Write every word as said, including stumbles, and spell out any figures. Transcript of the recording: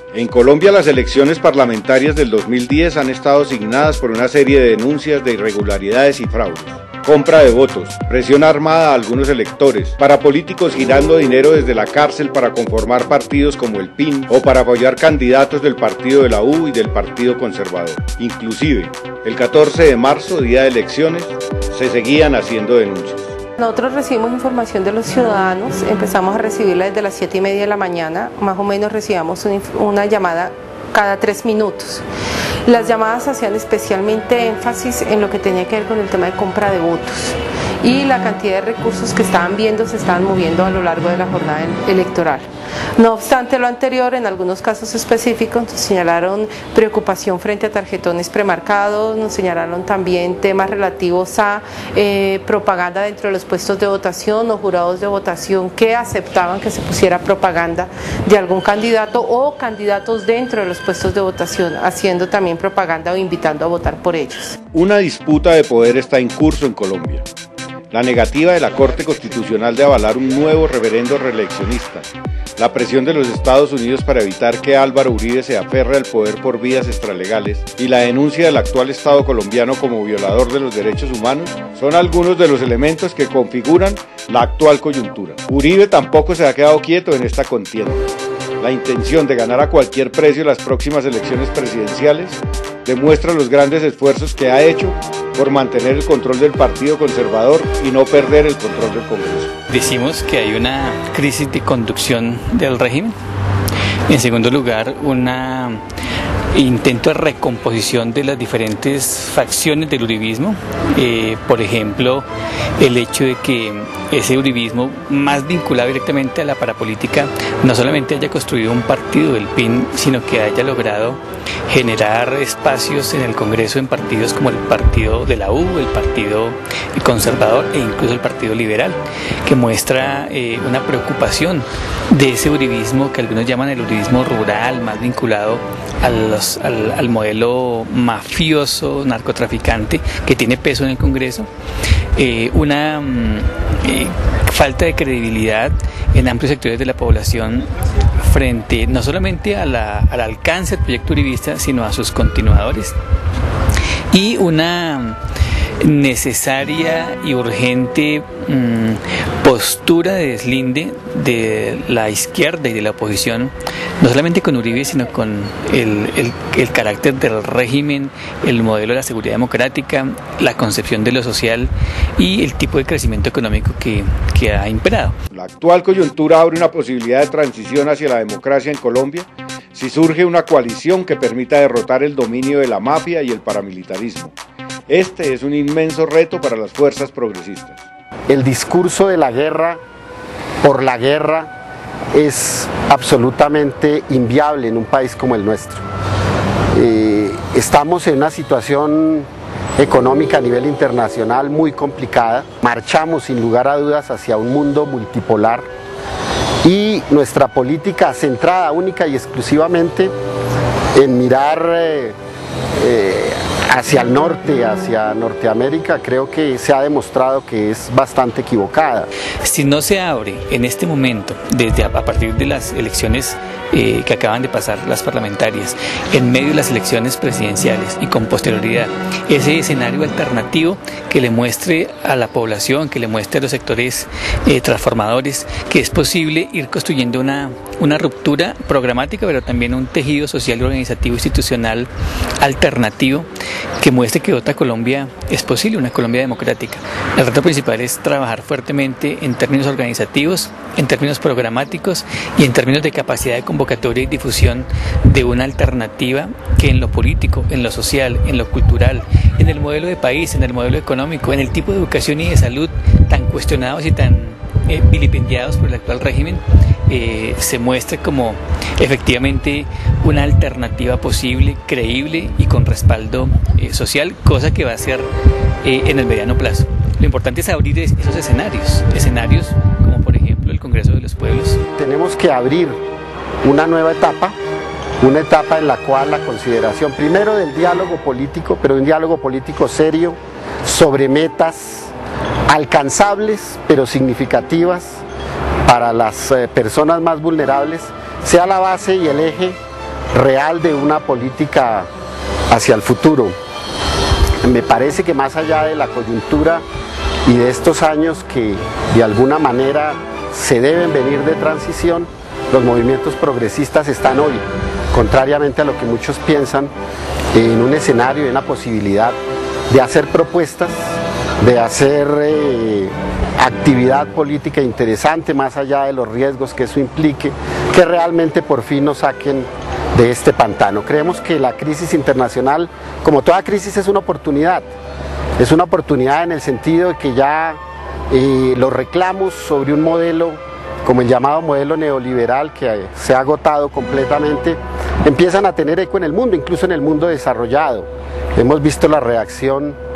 En Colombia, las elecciones parlamentarias del dos mil diez han estado signadas por una serie de denuncias de irregularidades y fraudes. Compra de votos, presión armada a algunos electores, para políticos girando dinero desde la cárcel para conformar partidos como el P I N o para apoyar candidatos del partido de la U y del Partido Conservador. Inclusive, el catorce de marzo, día de elecciones, se seguían haciendo denuncias. Nosotros recibimos información de los ciudadanos, empezamos a recibirla desde las siete y media de la mañana, más o menos recibíamos una llamada cada tres minutos. Las llamadas hacían especialmente énfasis en lo que tenía que ver con el tema de compra de votos y la cantidad de recursos que estaban viendo se estaban moviendo a lo largo de la jornada electoral. No obstante lo anterior, en algunos casos específicos nos señalaron preocupación frente a tarjetones premarcados, nos señalaron también temas relativos a eh, propaganda dentro de los puestos de votación o jurados de votación que aceptaban que se pusiera propaganda de algún candidato o candidatos dentro de los puestos de votación, haciendo también propaganda o invitando a votar por ellos. Una disputa de poder está en curso en Colombia. La negativa de la Corte Constitucional de avalar un nuevo referendo reeleccionista, la presión de los Estados Unidos para evitar que Álvaro Uribe se aferre al poder por vías extralegales y la denuncia del actual Estado colombiano como violador de los derechos humanos son algunos de los elementos que configuran la actual coyuntura. Uribe tampoco se ha quedado quieto en esta contienda. La intención de ganar a cualquier precio las próximas elecciones presidenciales demuestra los grandes esfuerzos que ha hecho por mantener el control del Partido Conservador y no perder el control del Congreso. Decimos que hay una crisis de conducción del régimen. En segundo lugar, una intento de recomposición de las diferentes facciones del uribismo, eh, por ejemplo, el hecho de que ese uribismo más vinculado directamente a la parapolítica no solamente haya construido un partido del P I N, sino que haya logrado generar espacios en el Congreso en partidos como el partido de la U, el partido conservador e incluso el partido liberal, que muestra eh, una preocupación de ese uribismo que algunos llaman el uribismo rural, más vinculado a los, al, al modelo mafioso, narcotraficante, que tiene peso en el Congreso, eh, una eh, falta de credibilidad en amplios sectores de la población frente no solamente a la, al alcance del proyecto uribista, sino a sus continuadores, y una necesaria y urgente mmm, postura de deslinde de la izquierda y de la oposición, no solamente con Uribe, sino con el, el, el carácter del régimen, el modelo de la seguridad democrática, la concepción de lo social y el tipo de crecimiento económico que, que ha imperado. La actual coyuntura abre una posibilidad de transición hacia la democracia en Colombia si surge una coalición que permita derrotar el dominio de la mafia y el paramilitarismo. Este es un inmenso reto para las fuerzas progresistas. El discurso de la guerra por la guerra es absolutamente inviable en un país como el nuestro. Eh, estamos en una situación económica a nivel internacional muy complicada. Marchamos sin lugar a dudas hacia un mundo multipolar y nuestra política centrada única y exclusivamente en mirar eh, eh, hacia el norte, hacia Norteamérica, creo que se ha demostrado que es bastante equivocada. Si no se abre en este momento, desde a, a partir de las elecciones eh, que acaban de pasar, las parlamentarias, en medio de las elecciones presidenciales y con posterioridad, ese escenario alternativo que le muestre a la población, que le muestre a los sectores eh, transformadores, que es posible ir construyendo una, una ruptura programática, pero también un tejido social, organizativo, institucional alternativo, que muestre que otra Colombia es posible, una Colombia democrática. El reto principal es trabajar fuertemente en términos organizativos, en términos programáticos y en términos de capacidad de convocatoria y difusión de una alternativa que en lo político, en lo social, en lo cultural, en el modelo de país, en el modelo económico, en el tipo de educación y de salud tan cuestionados y tan eh, vilipendiados por el actual régimen, eh, se muestre como efectivamente una alternativa posible, creíble y con respaldo eh, social, cosa que va a ser eh, en el mediano plazo. Lo importante es abrir esos escenarios, escenarios como por ejemplo el Congreso de los Pueblos. Tenemos que abrir una nueva etapa, una etapa en la cual la consideración primero del diálogo político, pero un diálogo político serio, sobre metas alcanzables pero significativas para las eh, personas más vulnerables, sea la base y el eje real de una política hacia el futuro. Me parece que más allá de la coyuntura y de estos años que de alguna manera se deben venir de transición, los movimientos progresistas están hoy, contrariamente a lo que muchos piensan, en un escenario, en una posibilidad de hacer propuestas, de hacer eh, actividad política interesante más allá de los riesgos que eso implique, que realmente por fin nos saquen de este pantano. Creemos que la crisis internacional, como toda crisis, es una oportunidad. Es una oportunidad en el sentido de que ya eh, los reclamos sobre un modelo como el llamado modelo neoliberal, que se ha agotado completamente, empiezan a tener eco en el mundo, incluso en el mundo desarrollado. Hemos visto la reacción